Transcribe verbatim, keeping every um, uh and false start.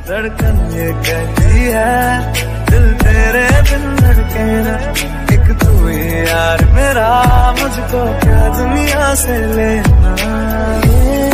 धड़कन ये कहती है दिल तेरे बिन धड़के ना, एक तू ही यार मेरा, मुझको क्या दुनिया से लेना।